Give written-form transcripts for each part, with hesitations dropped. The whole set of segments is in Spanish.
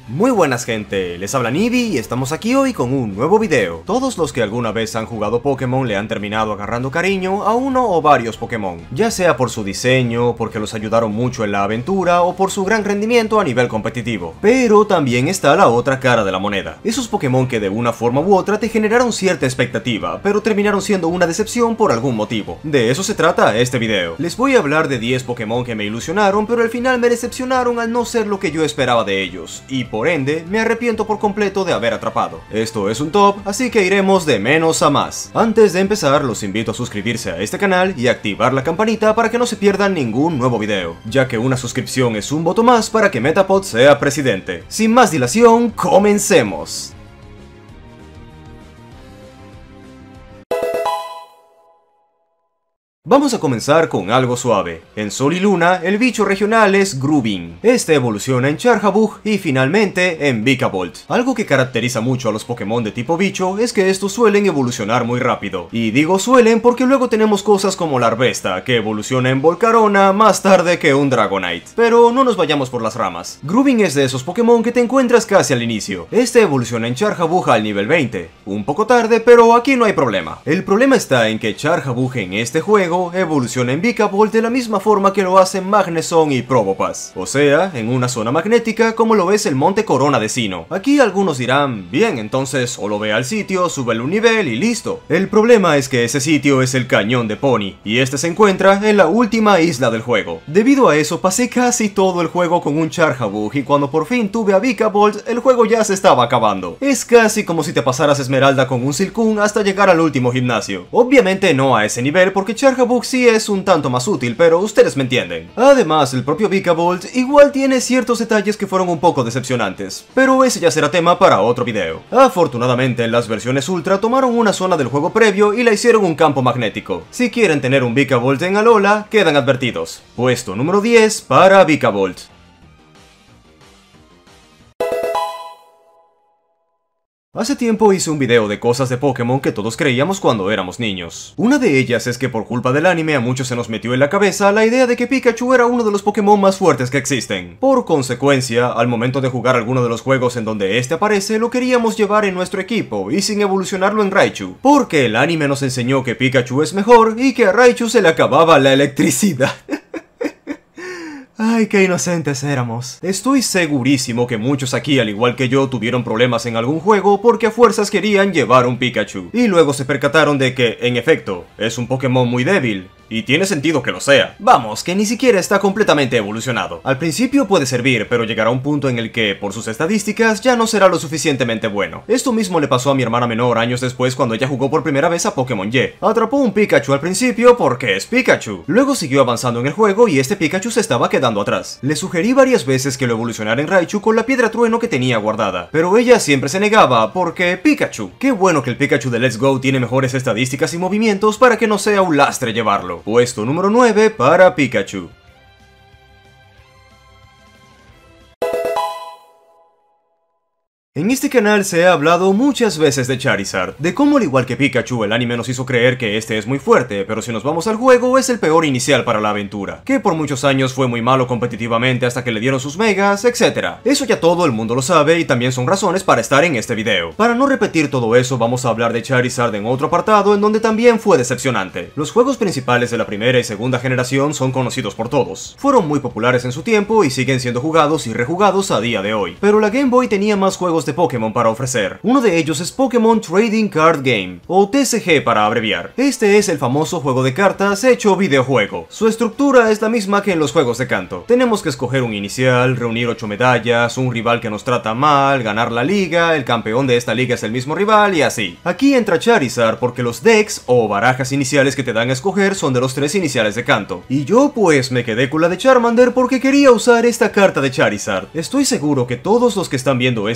Muy buenas gente, les habla Nibi y estamos aquí hoy con un nuevo video. Todos los que alguna vez han jugado Pokémon le han terminado agarrando cariño a uno o varios Pokémon, ya sea por su diseño, porque los ayudaron mucho en la aventura o por su gran rendimiento a nivel competitivo. Pero también está la otra cara de la moneda, esos Pokémon que de una forma u otra te generaron cierta expectativa, pero terminaron siendo una decepción por algún motivo. De eso se trata este video. Les voy a hablar de 10 Pokémon que me ilusionaron, pero al final me decepcionaron al no ser lo que yo esperaba de ellos, y por ende, me arrepiento por completo de haber atrapado. Esto es un top, así que iremos de menos a más. Antes de empezar, los invito a suscribirse a este canal y activar la campanita para que no se pierdan ningún nuevo video, ya que una suscripción es un voto más para que Metapod sea presidente. Sin más dilación, comencemos. Vamos a comenzar con algo suave. En Sol y Luna, el bicho regional es Groovin. Este evoluciona en Charjabug y finalmente en Vikavolt. Algo que caracteriza mucho a los Pokémon de tipo bicho es que estos suelen evolucionar muy rápido. Y digo suelen porque luego tenemos cosas como Larvesta, que evoluciona en Volcarona más tarde que un Dragonite. Pero no nos vayamos por las ramas. Groovin es de esos Pokémon que te encuentras casi al inicio. Este evoluciona en Charjabug al nivel 20. Un poco tarde, pero aquí no hay problema. El problema está en que Charjabug en este juego evoluciona en Vikavolt de la misma forma que lo hacen Magneson y Probopass, o sea, en una zona magnética como lo es el Monte Corona de Sinnoh. Aquí algunos dirán, bien, entonces solo ve al sitio, súbele un nivel y listo. El problema es que ese sitio es el Cañón de Pony, y este se encuentra en la última isla del juego. Debido a eso pasé casi todo el juego con un Charjabug y cuando por fin tuve a Vikavolt, el juego ya se estaba acabando. Es casi como si te pasaras Esmeralda con un Silcoon hasta llegar al último gimnasio. Obviamente no a ese nivel porque Charjabug sí es un tanto más útil, pero ustedes me entienden. Además, el propio Vikavolt igual tiene ciertos detalles que fueron un poco decepcionantes, pero ese ya será tema para otro video. Afortunadamente, en las versiones Ultra tomaron una zona del juego previo y la hicieron un campo magnético. Si quieren tener un Vikavolt en Alola, quedan advertidos. Puesto número 10 para Vikavolt. Hace tiempo hice un video de cosas de Pokémon que todos creíamos cuando éramos niños. Una de ellas es que por culpa del anime a muchos se nos metió en la cabeza la idea de que Pikachu era uno de los Pokémon más fuertes que existen. Por consecuencia, al momento de jugar alguno de los juegos en donde este aparece, lo queríamos llevar en nuestro equipo y sin evolucionarlo en Raichu, porque el anime nos enseñó que Pikachu es mejor y que a Raichu se le acababa la electricidad. Ay, qué inocentes éramos. Estoy segurísimo que muchos aquí, al igual que yo, tuvieron problemas en algún juego porque a fuerzas querían llevar un Pikachu. Y luego se percataron de que, en efecto, es un Pokémon muy débil. Y tiene sentido que lo sea. Vamos, que ni siquiera está completamente evolucionado. Al principio puede servir, pero llegará un punto en el que, por sus estadísticas, ya no será lo suficientemente bueno. Esto mismo le pasó a mi hermana menor años después cuando ella jugó por primera vez a Pokémon Y. Atrapó un Pikachu al principio porque es Pikachu. Luego siguió avanzando en el juego y este Pikachu se estaba quedando atrás. Le sugerí varias veces que lo evolucionara en Raichu con la piedra trueno que tenía guardada, pero ella siempre se negaba porque Pikachu. Qué bueno que el Pikachu de Let's Go tiene mejores estadísticas y movimientos para que no sea un lastre llevarlo. Puesto número 9 para Pikachu. En este canal se ha hablado muchas veces de Charizard, de cómo al igual que Pikachu el anime nos hizo creer que este es muy fuerte, pero si nos vamos al juego es el peor inicial para la aventura, que por muchos años fue muy malo competitivamente hasta que le dieron sus megas, etc. Eso ya todo el mundo lo sabe y también son razones para estar en este video. Para no repetir todo eso vamos a hablar de Charizard en otro apartado en donde también fue decepcionante. Los juegos principales de la primera y segunda generación son conocidos por todos. Fueron muy populares en su tiempo y siguen siendo jugados y rejugados a día de hoy. Pero la Game Boy tenía más juegos de Pokémon para ofrecer. Uno de ellos es Pokémon Trading Card Game, o TCG para abreviar. Este es el famoso juego de cartas hecho videojuego. Su estructura es la misma que en los juegos de Kanto. Tenemos que escoger un inicial, reunir 8 medallas, un rival que nos trata mal, ganar la liga, el campeón de esta liga es el mismo rival y así. Aquí entra Charizard porque los decks o barajas iniciales que te dan a escoger son de los 3 iniciales de Kanto. Y yo pues me quedé con la de Charmander porque quería usar esta carta de Charizard. Estoy seguro que todos los que están viendo este video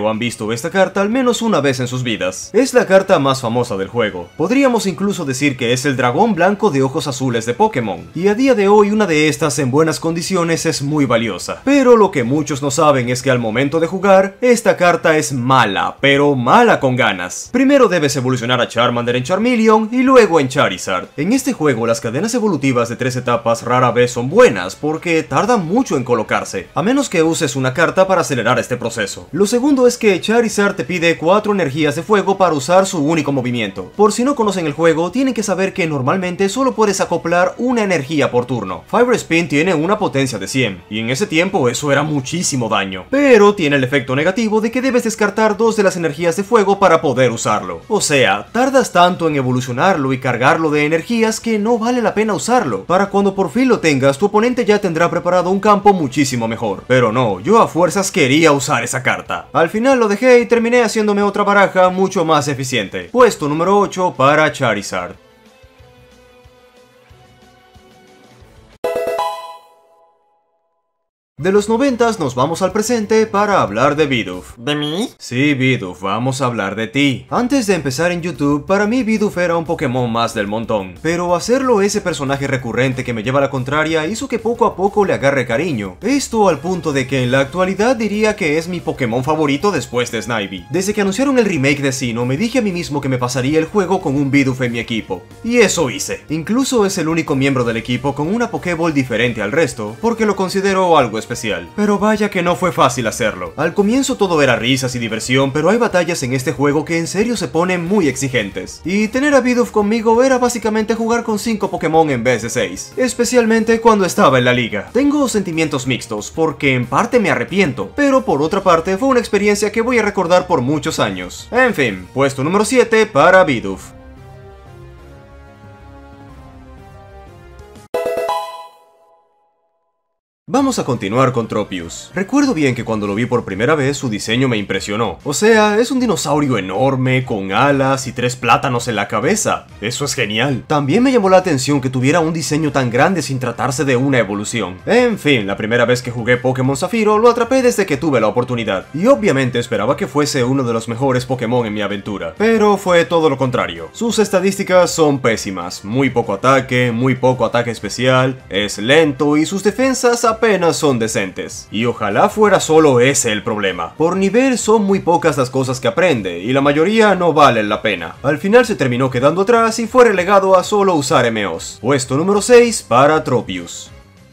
video han visto esta carta al menos una vez en sus vidas. Es la carta más famosa del juego. Podríamos incluso decir que es el dragón blanco de ojos azules de Pokémon. Y a día de hoy una de estas en buenas condiciones es muy valiosa. Pero lo que muchos no saben es que al momento de jugar, esta carta es mala, pero mala con ganas. Primero debes evolucionar a Charmander en Charmeleon y luego en Charizard. En este juego las cadenas evolutivas de 3 etapas rara vez son buenas porque tardan mucho en colocarse, a menos que uses una carta para acelerar este proceso. Lo segundo es que Charizard te pide 4 energías de fuego para usar su único movimiento. Por si no conocen el juego, tienen que saber que normalmente solo puedes acoplar una energía por turno. Fire Spin tiene una potencia de 100, y en ese tiempo eso era muchísimo daño. Pero tiene el efecto negativo de que debes descartar 2 de las energías de fuego para poder usarlo. O sea, tardas tanto en evolucionarlo y cargarlo de energías que no vale la pena usarlo. Para cuando por fin lo tengas, tu oponente ya tendrá preparado un campo muchísimo mejor. Pero no, yo a fuerzas quería usar esa carta. Al final lo dejé y terminé haciéndome otra baraja mucho más eficiente. Puesto número 8 para Charizard. De los 90s nos vamos al presente para hablar de Bidoof. ¿De mí? Sí, Bidoof, vamos a hablar de ti. Antes de empezar en YouTube, para mí Bidoof era un Pokémon más del montón. Pero hacerlo ese personaje recurrente que me lleva a la contraria hizo que poco a poco le agarre cariño. Esto al punto de que en la actualidad diría que es mi Pokémon favorito después de Snivy. Desde que anunciaron el remake de Sinnoh, me dije a mí mismo que me pasaría el juego con un Bidoof en mi equipo. Y eso hice. Incluso es el único miembro del equipo con una Pokéball diferente al resto, porque lo considero algo especial. Pero vaya que no fue fácil hacerlo. Al comienzo todo era risas y diversión, pero hay batallas en este juego que en serio se ponen muy exigentes. Y tener a Bidoof conmigo era básicamente jugar con 5 Pokémon en vez de 6. Especialmente cuando estaba en la liga. Tengo sentimientos mixtos, porque en parte me arrepiento, pero por otra parte fue una experiencia que voy a recordar por muchos años. En fin, puesto número 7 para Bidoof. Vamos a continuar con Tropius. Recuerdo bien que cuando lo vi por primera vez su diseño me impresionó. O sea, es un dinosaurio enorme, con alas y 3 plátanos en la cabeza. Eso es genial. También me llamó la atención que tuviera un diseño tan grande sin tratarse de una evolución. En fin, la primera vez que jugué Pokémon Zafiro lo atrapé desde que tuve la oportunidad. Y obviamente esperaba que fuese uno de los mejores Pokémon en mi aventura. Pero fue todo lo contrario. Sus estadísticas son pésimas. Muy poco ataque especial, es lento y sus defensas apenas son decentes. Y ojalá fuera solo ese el problema. Por nivel son muy pocas las cosas que aprende, y la mayoría no valen la pena. Al final se terminó quedando atrás y fue relegado a solo usar MOs. Puesto número 6 para Tropius.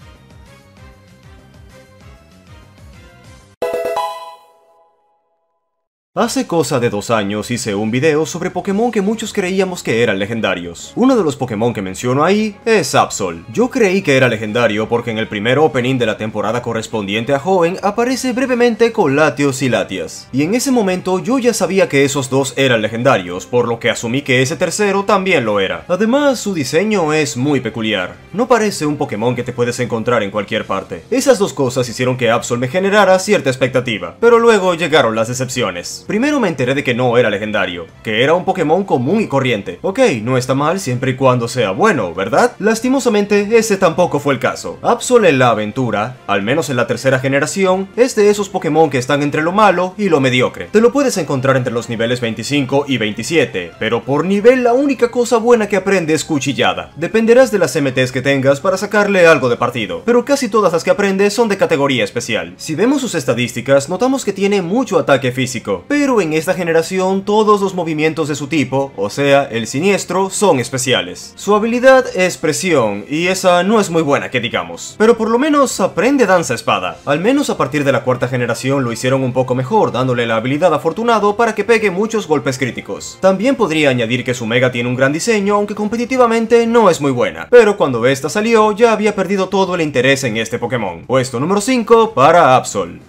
Hace cosa de 2 años hice un video sobre Pokémon que muchos creíamos que eran legendarios. Uno de los Pokémon que menciono ahí es Absol. Yo creí que era legendario porque en el primer opening de la temporada correspondiente a Hoenn aparece brevemente con Latios y Latias. Y en ese momento yo ya sabía que esos dos eran legendarios, por lo que asumí que ese tercero también lo era. Además, su diseño es muy peculiar. No parece un Pokémon que te puedes encontrar en cualquier parte. Esas dos cosas hicieron que Absol me generara cierta expectativa, pero luego llegaron las decepciones. Primero me enteré de que no era legendario, que era un Pokémon común y corriente. Ok, no está mal siempre y cuando sea bueno, ¿verdad? Lastimosamente, ese tampoco fue el caso. Absol en la aventura, al menos en la tercera generación, es de esos Pokémon que están entre lo malo y lo mediocre. Te lo puedes encontrar entre los niveles 25 y 27, pero por nivel la única cosa buena que aprende es Cuchillada. Dependerás de las MTs que tengas para sacarle algo de partido, pero casi todas las que aprende son de categoría especial. Si vemos sus estadísticas, notamos que tiene mucho ataque físico, pero en esta generación todos los movimientos de su tipo, o sea, el siniestro, son especiales. Su habilidad es presión, y esa no es muy buena que digamos, pero por lo menos aprende danza espada. Al menos a partir de la 4ª generación lo hicieron un poco mejor, dándole la habilidad afortunado para que pegue muchos golpes críticos. También podría añadir que su Mega tiene un gran diseño, aunque competitivamente no es muy buena, pero cuando esta salió ya había perdido todo el interés en este Pokémon. Puesto número 5 para Absol.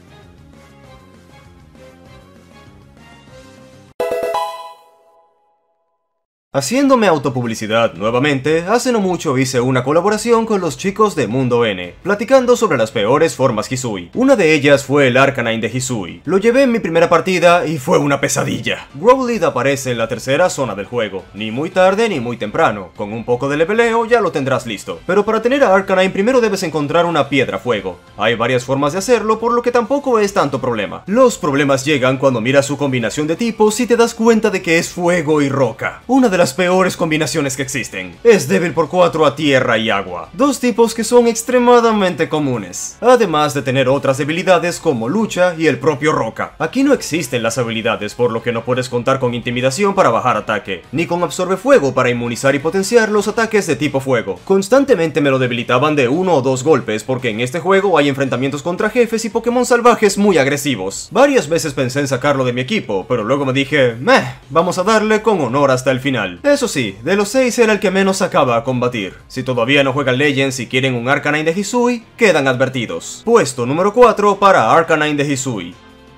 Haciéndome autopublicidad nuevamente, hace no mucho hice una colaboración con los chicos de Mundo N, platicando sobre las peores formas Hisui. Una de ellas fue el Arcanine de Hisui. Lo llevé en mi primera partida y fue una pesadilla. Growlithe aparece en la tercera zona del juego, ni muy tarde ni muy temprano. Con un poco de leveleo ya lo tendrás listo. Pero para tener a Arcanine primero debes encontrar una piedra fuego. Hay varias formas de hacerlo, por lo que tampoco es tanto problema. Los problemas llegan cuando miras su combinación de tipos y te das cuenta de que es fuego y roca. Una de las peores combinaciones que existen. Es débil por 4 a tierra y agua, dos tipos que son extremadamente comunes, además de tener otras debilidades como lucha y el propio roca. Aquí no existen las habilidades, por lo que no puedes contar con intimidación para bajar ataque, ni con absorbe fuego para inmunizar y potenciar los ataques de tipo fuego. Constantemente me lo debilitaban de 1 o 2 golpes, porque en este juego hay enfrentamientos contra jefes y Pokémon salvajes muy agresivos. Varias veces pensé en sacarlo de mi equipo, pero luego me dije, vamos a darle con honor hasta el final. Eso sí, de los 6 era el que menos sacaba a combatir. Si todavía no juegan Legends y quieren un Arcanine de Hisui, quedan advertidos. Puesto número 4 para Arcanine de Hisui.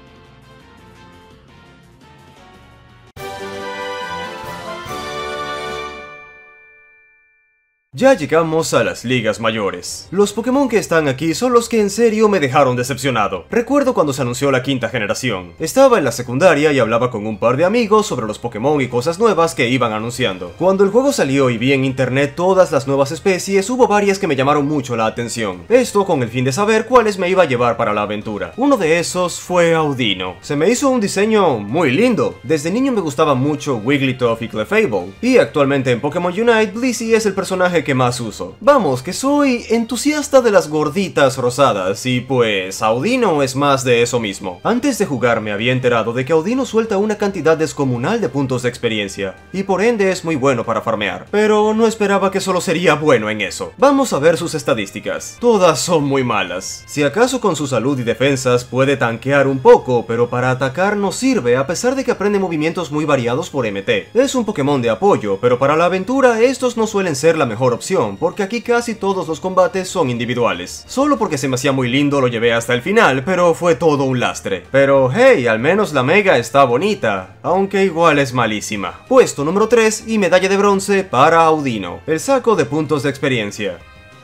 Ya llegamos a las ligas mayores. Los Pokémon que están aquí son los que en serio me dejaron decepcionado. Recuerdo cuando se anunció la quinta generación. Estaba en la secundaria y hablaba con un par de amigos sobre los Pokémon y cosas nuevas que iban anunciando. Cuando el juego salió y vi en internet todas las nuevas especies, hubo varias que me llamaron mucho la atención. Esto con el fin de saber cuáles me iba a llevar para la aventura. Uno de esos fue Audino. Se me hizo un diseño muy lindo. Desde niño me gustaba mucho Wigglytuff y Clefable. Y actualmente en Pokémon Unite, Blissey es el personaje que más uso. Vamos, que soy entusiasta de las gorditas rosadas y pues Audino es más de eso mismo. Antes de jugar me había enterado de que Audino suelta una cantidad descomunal de puntos de experiencia y por ende es muy bueno para farmear, pero no esperaba que solo sería bueno en eso. Vamos a ver sus estadísticas. Todas son muy malas. Si acaso con su salud y defensas puede tanquear un poco, pero para atacar no sirve a pesar de que aprende movimientos muy variados por MT. Es un Pokémon de apoyo, pero para la aventura estos no suelen ser la mejor opción, porque aquí casi todos los combates son individuales. Solo porque se me hacía muy lindo lo llevé hasta el final, pero fue todo un lastre. Pero hey, al menos la Mega está bonita, aunque igual es malísima. Puesto número 3 y medalla de bronce para Audino, el saco de puntos de experiencia.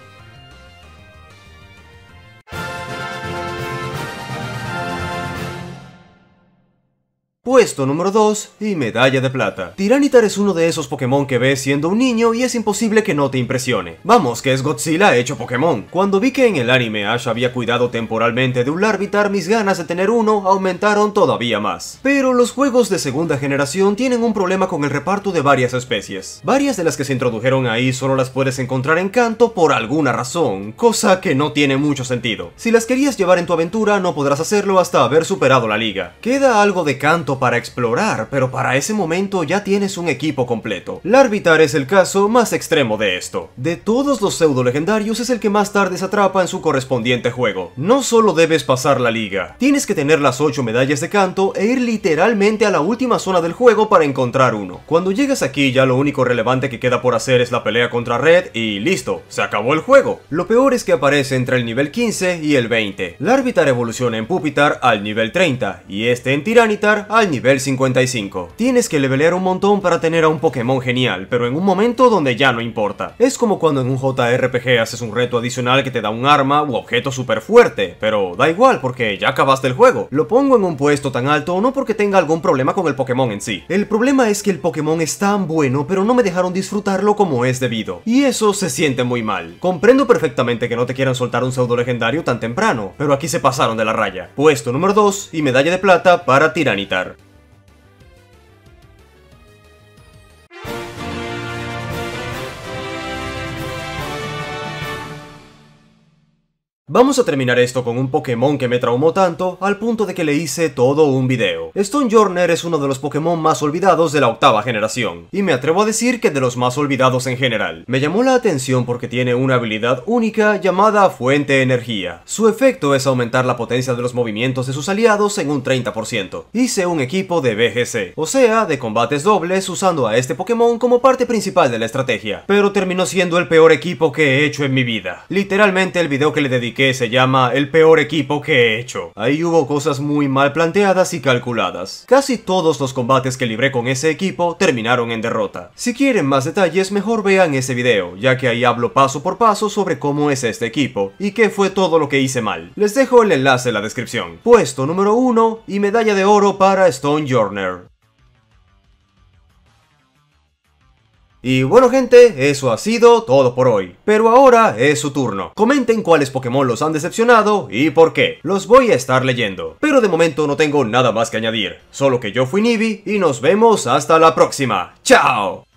Puesto número 2 y medalla de plata. Tiranitar es uno de esos Pokémon que ves siendo un niño y es imposible que no te impresione. Vamos, que es Godzilla hecho Pokémon. Cuando vi que en el anime Ash había cuidado temporalmente de un Larvitar, mis ganas de tener uno aumentaron todavía más. Pero los juegos de segunda generación tienen un problema con el reparto de varias especies. Varias de las que se introdujeron ahí solo las puedes encontrar en Kanto por alguna razón, cosa que no tiene mucho sentido. Si las querías llevar en tu aventura no podrás hacerlo hasta haber superado la liga. Queda algo de Kanto para explorar, pero para ese momento ya tienes un equipo completo. Larvitar es el caso más extremo de esto. De todos los pseudo legendarios es el que más tarde se atrapa en su correspondiente juego. No solo debes pasar la liga, tienes que tener las 8 medallas de Kanto e ir literalmente a la última zona del juego para encontrar uno. Cuando llegas aquí ya lo único relevante que queda por hacer es la pelea contra Red y listo, se acabó el juego. Lo peor es que aparece entre el nivel 15 y el 20. Larvitar evoluciona en Pupitar al nivel 30 y este en Tiranitar al nivel 55. Tienes que levelear un montón para tener a un Pokémon genial, pero en un momento donde ya no importa. Es como cuando en un JRPG haces un reto adicional que te da un arma u objeto súper fuerte, pero da igual porque ya acabaste el juego. Lo pongo en un puesto tan alto no porque tenga algún problema con el Pokémon en sí. El problema es que el Pokémon es tan bueno, pero no me dejaron disfrutarlo como es debido. Y eso se siente muy mal. Comprendo perfectamente que no te quieran soltar un pseudo legendario tan temprano, pero aquí se pasaron de la raya. Puesto número 2 y medalla de plata para Tiranitar. Vamos a terminar esto con un Pokémon que me traumó tanto al punto de que le hice todo un video. Stonjourner es uno de los Pokémon más olvidados de la octava generación, y me atrevo a decir que de los más olvidados en general. Me llamó la atención porque tiene una habilidad única llamada Fuente Energía. Su efecto es aumentar la potencia de los movimientos de sus aliados en un 30%. Hice un equipo de BGC, o sea, de combates dobles usando a este Pokémon como parte principal de la estrategia, pero terminó siendo el peor equipo que he hecho en mi vida. Literalmente el video que le dediqué que se llama El peor equipo que he hecho. Ahí hubo cosas muy mal planteadas y calculadas. Casi todos los combates que libré con ese equipo terminaron en derrota. Si quieren más detalles, mejor vean ese video, ya que ahí hablo paso por paso sobre cómo es este equipo y qué fue todo lo que hice mal. Les dejo el enlace en la descripción. Puesto número 1 y medalla de oro para Stonjourner. Y bueno gente, eso ha sido todo por hoy. Pero ahora es su turno. Comenten cuáles Pokémon los han decepcionado y por qué. Los voy a estar leyendo. Pero de momento no tengo nada más que añadir. Solo que yo fui Nibi y nos vemos hasta la próxima. ¡Chao!